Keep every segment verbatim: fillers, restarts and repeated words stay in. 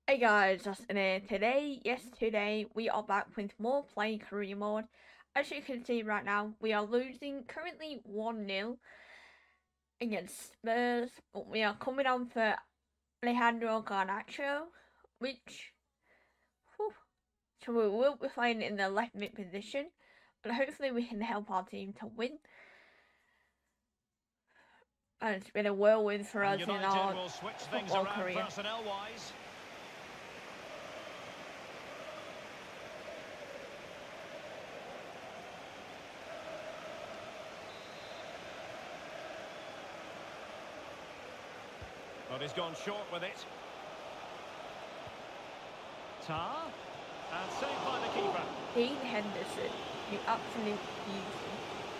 Hey guys, Justin here. Today, yes, today we are back with more Play Career Mode. As you can see right now, we are losing currently one nil against Spurs, but we are coming on for Alejandro Garnacho, which, whew, so we will be playing in the left mid position, and hopefully we can help our team to win. And it's been a whirlwind for us in our football career. Personnel-wise. But he's gone short with it. Tar. And saved by the keeper. Dean Henderson, the absolute beauty.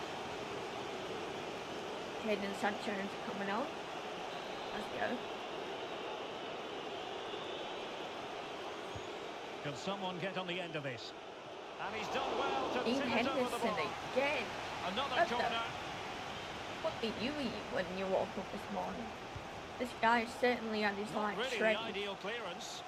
Jadon Sancho is coming on. Let's go. Can someone get on the end of this? And he's done well to Dean tip it Henderson over the bar. again. Another What corner. the- What did you eat when you woke up this morning? This guy certainly had his Not life really the shredded. ideal clearance.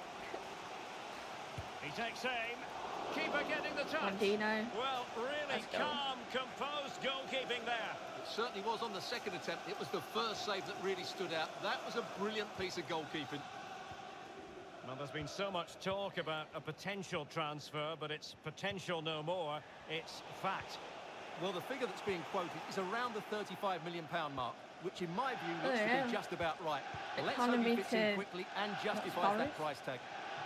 He takes aim. Keeper getting the touch. Mondino. Well, really Let's go. calm, composed goalkeeping there. It certainly was on the second attempt. It was the first save that really stood out. That was a brilliant piece of goalkeeping. Well, there's been so much talk about a potential transfer, but it's potential no more. It's fact. Well, the figure that's being quoted is around the thirty-five million pound mark, which in my view Oh, looks yeah. to be just about right. Let's hope Economy he fits to in quickly and justifies Forest. that price tag.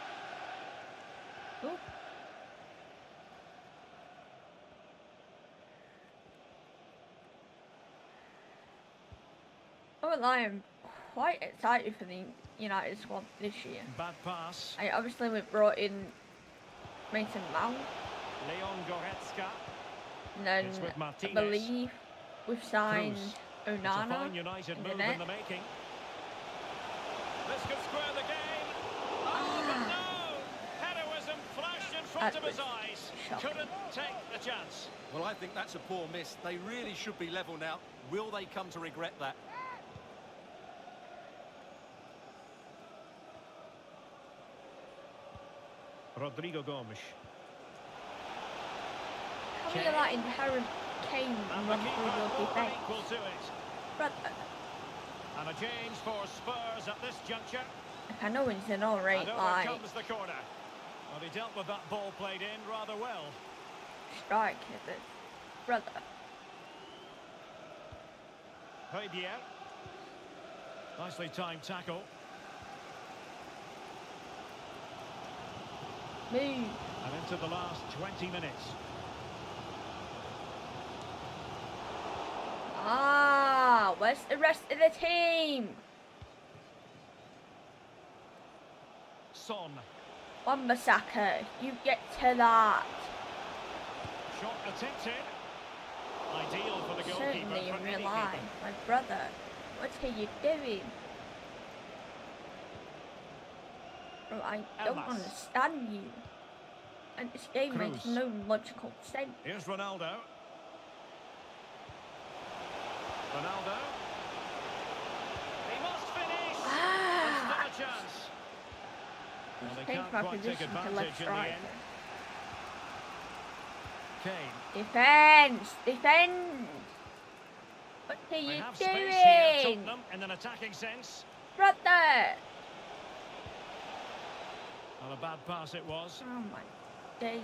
Ooh. Oh, I am quite excited for the United squad this year. Bad pass. I obviously we brought in Mason Mount, Leon Goretzka. and then It's with I Martinez. believe we've signed Cruz. It's a Onana fine United in the move net. in the making. This could square the game. Oh, but no! Heroism flashed in front That of his was eyes. shocking. Couldn't take the chance. Well, I think that's a poor miss. They really should be level now. Will they come to regret that? Rodrigo Gomes. How are you letting Harry Kane And the run through keeper your more than defence? equal to it. Brother, And a change for Spurs at this juncture. I know he's an alright, And over like, comes the corner. Well, he dealt with that ball played in rather well. striker, but brother, Højbjerg. Nicely timed tackle. move. And into the last twenty minutes. Ah, where's the rest of the team? Son. Wan-Bissaka, you get to that. Shot attempted. Ideal for the goalkeeper. Certainly for in any real life, keeper. my brother. What are you doing? Bro, I don't Elmas. understand you. And this game makes Cruz. no logical sense. Here's Ronaldo. Ronaldo. He must finish. Ah! There's still a chance. Well, they Change can't my quite take position to advantage left in the striker. end. Kane. Defense! Defend! What are They you have space here, doing? Tottenham, in an attacking sense. Brother! Not a bad pass it was. Oh my days.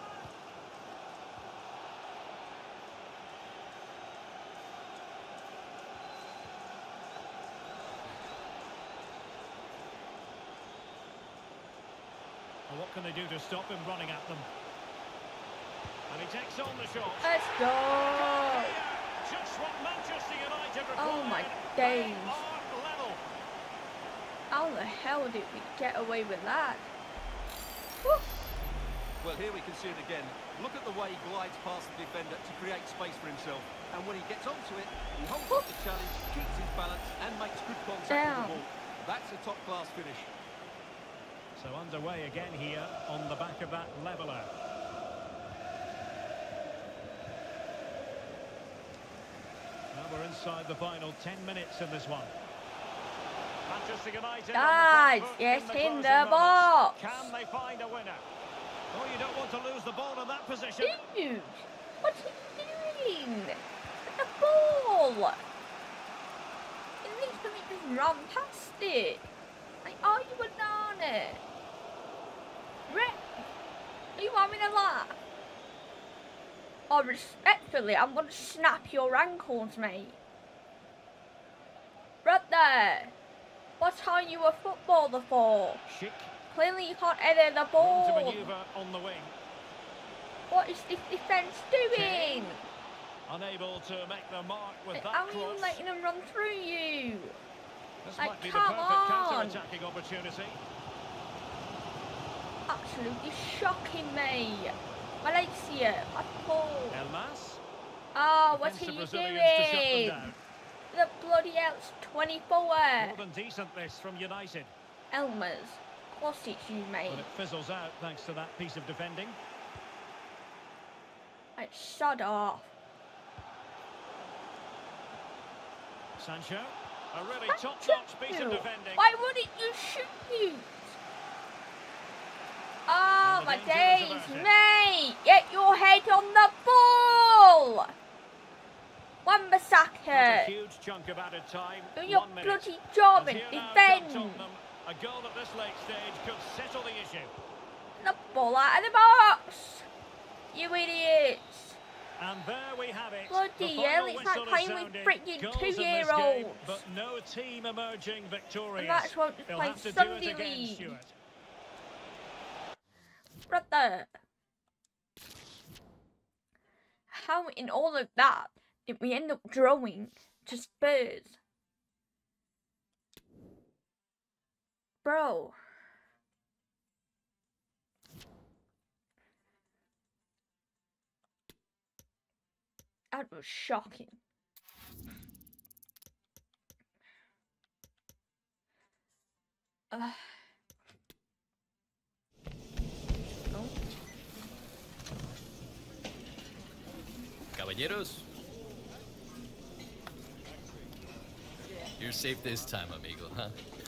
Well, what can they do to stop him running at them? And he takes on the shot. Let's go! Just what Manchester United Oh my required. days. They are level. How the hell did we get away with that? Woo. Well, here we can see it again. Look at the way he glides past the defender to create space for himself. And when he gets onto it, he holds up the challenge, keeps his balance, and makes good contact Down. with the ball. That's a top-class finish. So underway again here on the back of that leveller. Now we're inside the final ten minutes in this one. Manchester United Guys, on the front foot yes, in the in closing the moments. box. Can they find a winner? Oh, you don't want to lose the ball in that position. Dude, what's he doing? The ball. At least let me just run past it. Like, are you banana? Rep, are you having a laugh? Oh, respectfully, I'm gonna snap your ankles, mate. Right there. What are you a footballer for? Schick. Clearly you can't header the Room ball. to manoeuvre on the wing. What is this defence doing? Unable to make the mark with that How are cross. you letting them run through you? This Like, might be the come perfect on. counter-attacking opportunity. Absolutely shocking me. Malaysia, what Paul? Elmas. Oh, what are Defensive you Brazilians to shut them doing? down. The bloody hell's twenty-four. More than decent this from United. Elmas, of course it's you, mate. But it fizzles out thanks to that piece of defending. Like, shut off. Sancho. A really Thank top-notch piece you. of defending. Why wouldn't you shoot? Oh, And the my danger is days, averted. mate! Get your head on the ball! Wan-Bissaka, Not a huge chunk of added time. do your One minute. bloody job And and here now defend. come Tottenham. A goal at this late stage could settle the issue. The ball out of the box! You idiots! And there we have it. Bloody The final hell, it's like whistle is playing with sounded. freaking Goals in this two-year-olds. game, But no team emerging victorious. And that's what just They'll play have to do Sunday it again, League. Stuart. Right there. How in all of that did we end up drawing to Spurs? Bro. That was shocking. Uh. Oh. Caballeros. You're safe this time, amigo, huh?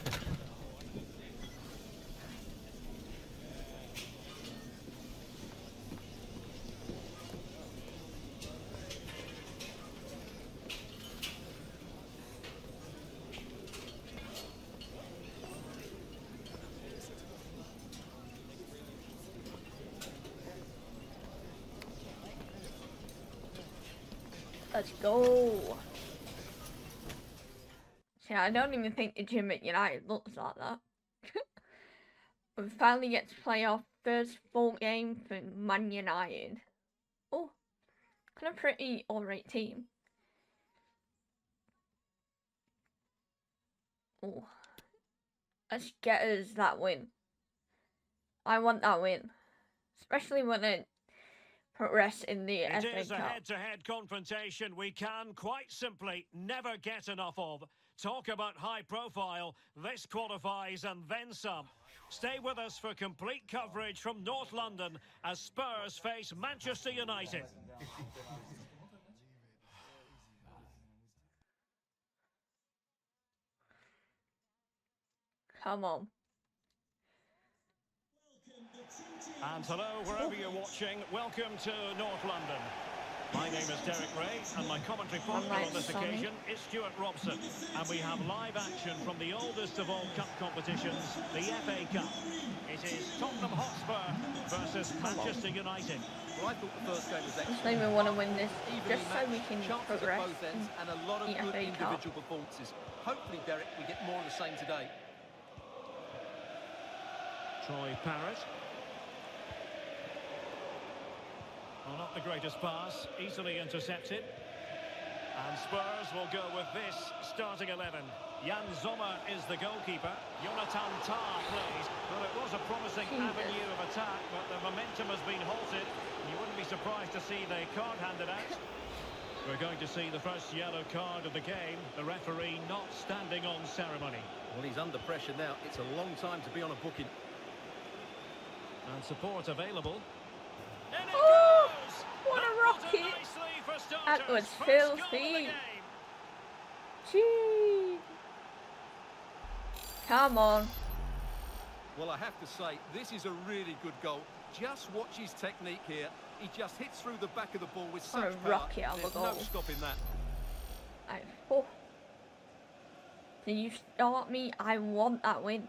Let's go. See, I don't even think the gym at United looks like that. We finally get to play our first full game for Man United. Oh, kind of pretty alright team. Oh, let's get us that win. I want that win, especially when it progress in the F It A is a Cup. head-to-head confrontation we can, quite simply, never get enough of. Talk about high profile, this qualifies and then some. Stay with us for complete coverage from North London as Spurs face Manchester United. Come on. And hello, wherever you're watching, welcome to North London. My name is Derek Ray, and my commentary partner right, on this Sonny. occasion is Stuart Robson. And we have live action from the oldest of all cup competitions, the F A Cup. It is Tottenham Hotspur versus Manchester United. Well, I thought the first game was I excellent. don't even want to win this, Evenly just so we matched, can chances at progress. both ends, and a lot of the good F A Cup. individual performances. Hopefully, Derek, we get more of the same today. Troy Parrott. Well, not the greatest pass, easily intercepted. And Spurs will go with this starting eleven. Jan Sommer is the goalkeeper. Jonathan Tah plays. Well, it was a promising Jesus. avenue of attack, but the momentum has been halted. You wouldn't be surprised to see the card handed out. We're going to see the first yellow card of the game. The referee not standing on ceremony. Well, he's under pressure now. It's a long time to be on a booking. And support available. In it Oh, goes! what a That will do rocket. nicely for That starters. was First goal of the filthy. game. Gee. Come on. Well, I have to say, this is a really good goal. Just watch his technique here. He just hits through the back of the ball with What such a power. rocket of a There's goal. no stopping that. I, oh. So you start me, I want that win.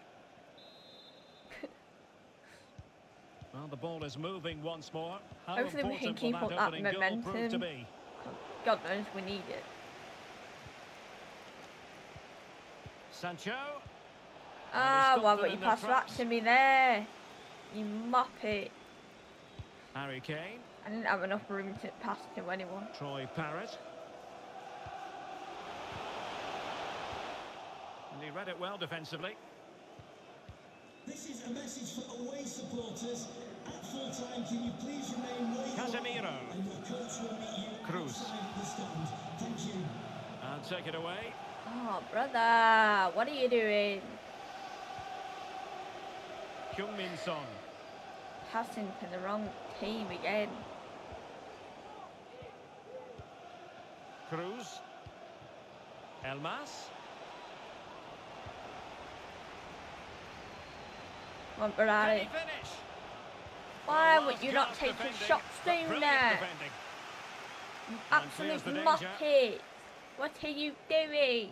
Well, the ball is moving once more. How Hopefully we can important keep will up that that opening goal prove to momentum. be? God knows we need it. Sancho. Ah, why stopped would it you in their pass that tracks. to me there? You muppet. Harry Kane. I didn't have enough room to pass to anyone. Troy Parrott. And he read it well defensively. This is a message for away supporters. At full time, can you please remain where you Casemiro. are? And your coach will meet you Cruz. outside the stand. Thank you. And take it away. Oh, brother, what are you doing? Heung-min Son. Passing to the wrong team again. Cruz. Elmas. Come on, Can Ferrari. he finish? Why Well, would you not last take defending, your shots but down brilliant there? defending. You And clears absolute the danger. muppet. What are you doing?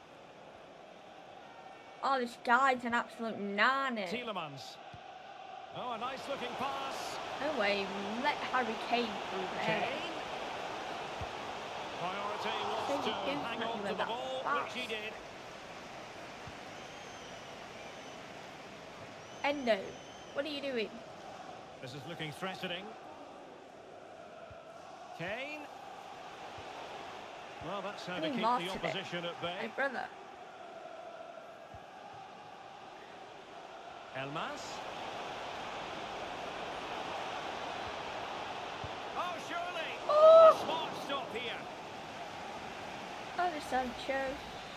Oh, this guy's an absolute nana. Tielemans. Oh, a nice looking pass. No way, let Harry Kane through there. Kane. Priority was They to do hang hit on him to with the that ball, pass. which he did. Endo, what are you doing? This is looking threatening. Kane. Well, that's how to Hey, keep Mark the today. opposition at Hey, bay. brother. Elmas. Oh, surely. Oh! A smart stop here. Oh, the Sancho.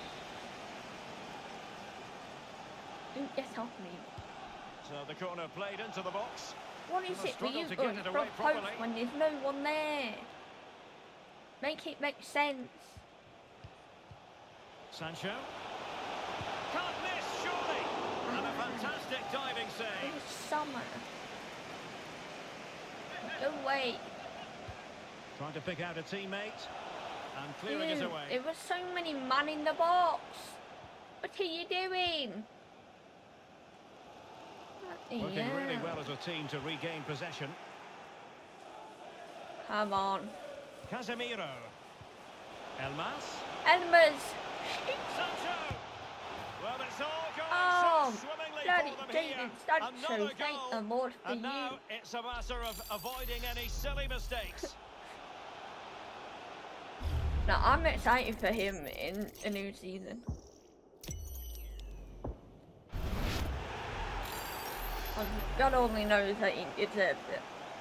Don't get off me. So the corner played into the box. What is Gonna it for struggle you to going get it front away post properly. when there's no one there? Make it make sense. Sancho. Can't miss, surely. And a fantastic diving save. It's summer. Go away. Trying to pick out a teammate. And clearing Dude, it away. there was so many man in the box. What are you doing? Bloody Working really hell. well as a team to regain possession. Come on. Casemiro. Elmas. Elmas. Sancho. Well, it's all going Oh, so swimmingly bloody for them here. David Sancho. Another Thank goal. the Lord for And you. now it's a matter of avoiding any silly mistakes. Now, I'm excited for him in a new season. Well, God only knows that he deserves it.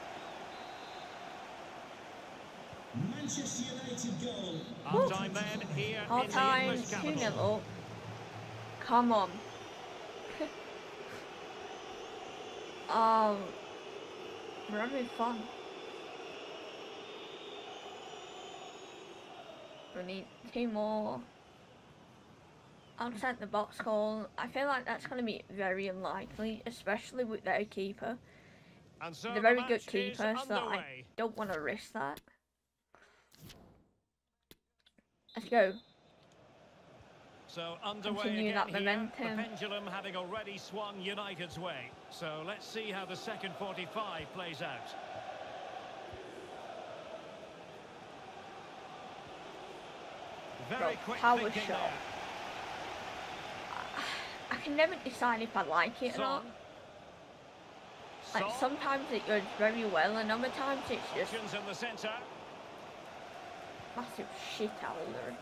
Manchester United goal. Half time then here All in the time, English two capital. nil up. Come on. um, we're having fun. We need two more. Outside the box goal. I feel like that's going to be very unlikely, especially with their keeper. And so He's a the very match good is keeper, so I underway. don't want to risk that. Let's go. So underway Continue again that here, momentum. the pendulum having already swung United's way. So let's see how the second forty-five plays out. Very Bro, quick power thinking shot. there. I can never decide if I like it or not. Son. Like Son. sometimes it goes very well, and other times it's just Options in the centre. massive shit out of there.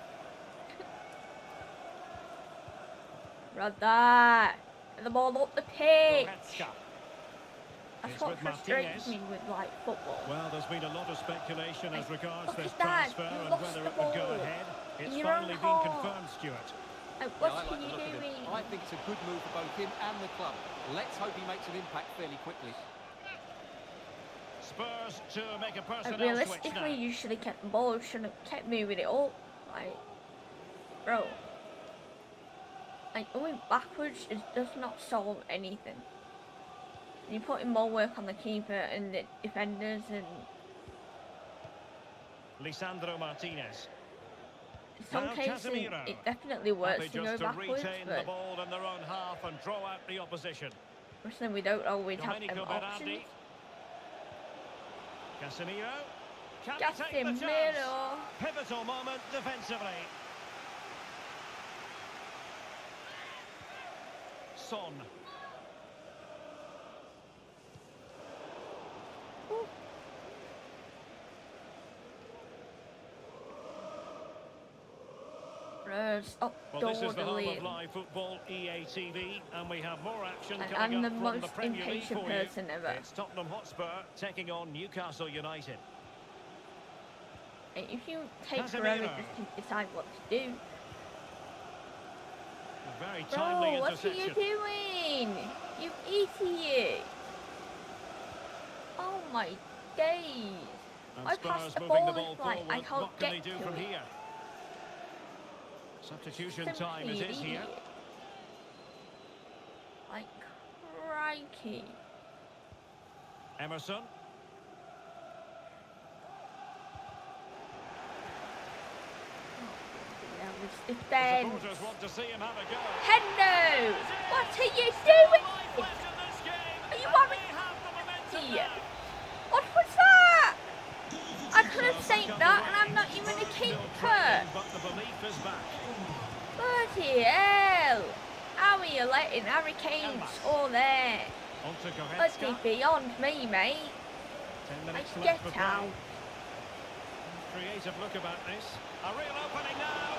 Brother, get the ball up the pitch. Goretzka. That's It's what with frustrates Martinez. me with like football. Well, there's been a lot of speculation as Like, regards look this at that, transfer you and lost whether the it would go ball. ahead. It's Your own finally been half. confirmed, Stuart. Like, Yeah, what I are like the you look of him. doing? I think it's a good move for both him and the club. Let's hope he makes an impact fairly quickly. Spurs to make a Like, personnel switch now. realistically, you should have kept the ball. Should have kept moving it up. Like, bro. Like, going backwards is, does not solve anything. You're putting more work on the keeper and the defenders, and Lisandro Martinez. in some Now cases Casemiro. it definitely works Happy to go just to backwards, retain but the ball in their own half and draw out the opposition. obviously we don't always have them Domenico options. Berardi. Casemiro. Can he take the chance? Casemiro. Pivotal moment defensively. Son. Ooh. Rose up Well, door this is the the home lead. of live football, E A T V, and we have more action And coming I'm up the from the most Premier League impatient for you. person ever. It's Tottenham Hotspur taking on Newcastle United. Hey, if you take Casemiro. forever just to decide what to do, A very timely bro, what are you interception. doing? You idiot! Oh my days! And I Spurs passed the moving ball the this ball like forward. I can't What can they get do to from it. here? Substitution Simply time it is here. idiot. Like crikey! Emerson. That was The defense. supporters want to see him have a go. Hendo! What are you Life doing? left in this game, Are you and worried? they have the momentum Yeah. now. What was that? I could have saved that, and I'm not even a Still keeper. trailing, but the belief is back. Bloody hell! How are you letting Harry Kane score there? On to Bloody Goretzka. beyond me, mate. Ten Like, minutes get left for play. out. Creative look about this. A real opening now.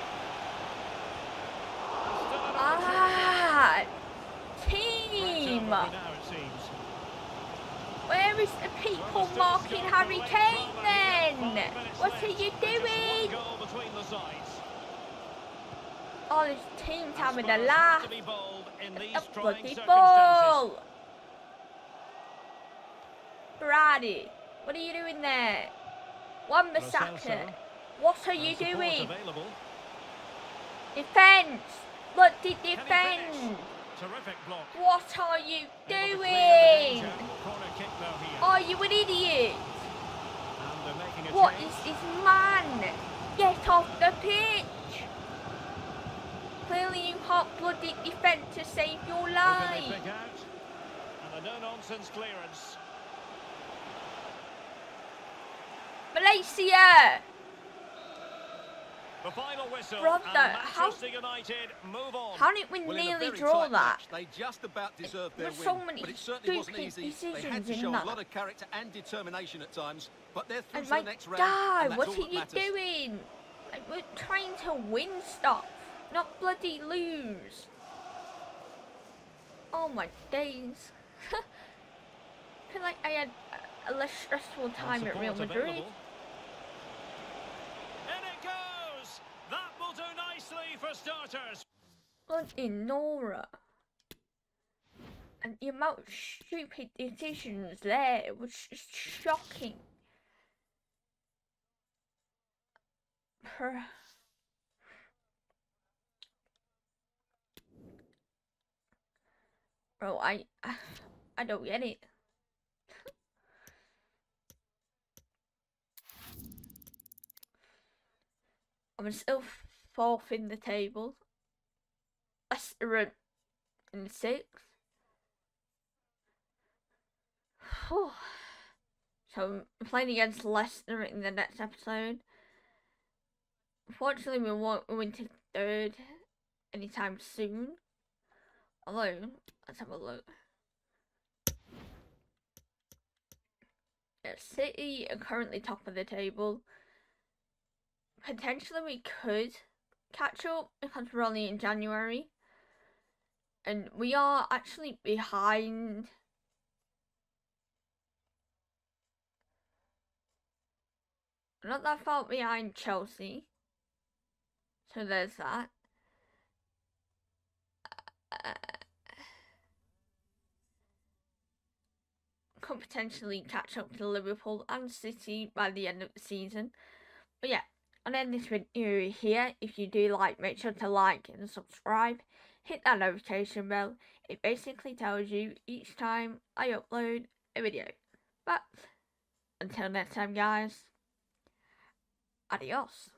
Still an Ah! opportunity. Team! Now, it seems. Where is the people marking Harry Kane then? What are you doing? Goal between the sides. Oh, this team's having a Spurs have laugh. to be bold in these A trying bloody circumstances. ball! Brady, what are you doing there? Wan-Bissaka, what are you And support doing? available. Defense! Bloody Can he defense! finish? Terrific block. What are you Able to clear the doing? danger. Corner kick now here. Are you an idiot? And they're making a What change. is this man? Get off the pitch! Clearly you can't bloody defend to save your Who can they life. pick out? And a no-nonsense clearance. Malaysia! The final whistle. Brother, and how- Manchester United move on. How did we Well, in a nearly very draw tight that? match, they just about deserved their There's win, so many but it certainly wasn't stupid easy. They had decisions to in show that. a lot of character and determination at times, but they're through And to my the next round, God, and that's what all are that you matters. doing? Like, we're trying to win stuff, not bloody lose. Oh my days. I feel like I had a less stressful And time at Real support Madrid. available. In it goes. That will do nicely for starters. Bloody Nora. And the amount of stupid decisions there was just shocking. Per- Bro, I, I, I don't get it. I'm still fourth in the table. Leicester in sixth. Whew. So I'm playing against Leicester in the next episode. Unfortunately, we won't go into third anytime soon. Although, let's have a look. Yeah, City are currently top of the table. Potentially we could catch up because we're only in January. And we are actually behind. Not that far behind Chelsea. So there's that. Uh, could potentially catch up to Liverpool and City by the end of the season. But yeah, I'll end this video here. If you do like, make sure to like and subscribe. hit that notification bell. It basically tells you each time I upload a video. But until next time, guys, adios.